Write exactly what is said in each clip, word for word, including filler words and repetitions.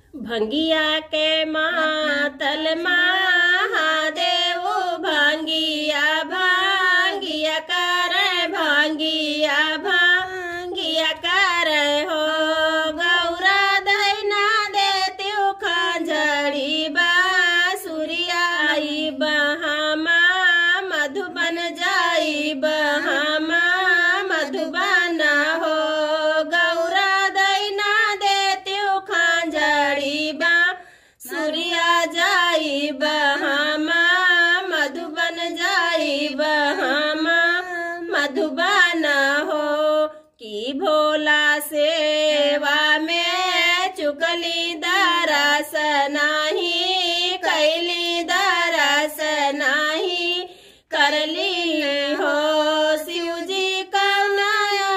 भंगिया के मातल महादेव भांगिया भांगिया करे भांगिया भांगिया करे हो गौरा दैना देती खंजड़ी बासुरियाई बहामा मधुबन जाई बहामा मधुबन हो गौरा दैना देती खंजड़ी बा सूर्या जाई बहामा मधुबन जाई बहामा मधुबन हो की भोला सेवा में चुकली दरस नाही कैली दरस नाही करली हो शिवजी कौनया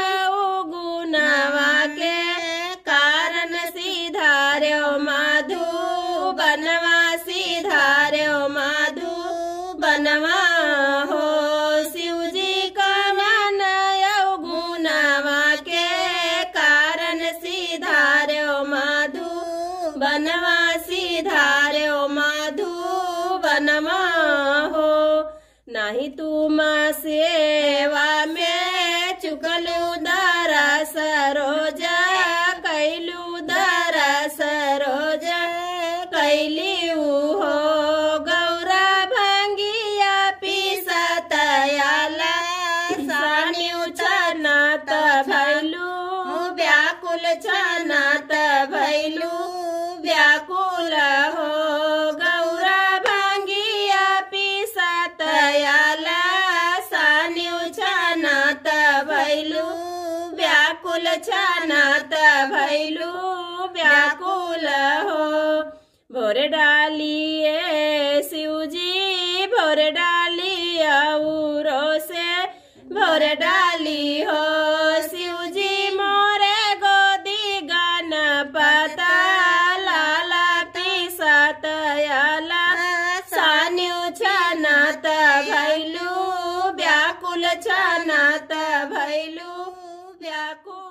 गुनवा के कारण सिधार्यो माधु बनवा सिधार्यो माधु बनवा हो शिवजी कौनया गुनवा के कारण सिधार्यो माधु बनवा सिधार्यो माधु बनवा हो नहीं तुम सेवा में चुकलू दरस रोज कैलू दरस रोज कैलियू हो गौरा भंगिया पीसतयाला सानियू छनत भैलू व्याकुल छनत भैलू व्याकुल हो गौरा भंगिया पीसतयाला सानियू छनत भैलू व्याकुल छनत भैलू व्याकुल हो भोर डालिए शिवजी भोर डाली औरो से भोर डाली हो शिवजी मोरे गोदी गणपता लाला पीसतयाला सानियू छनत भैलू व्याकुल छनत भैलू व्याकुल।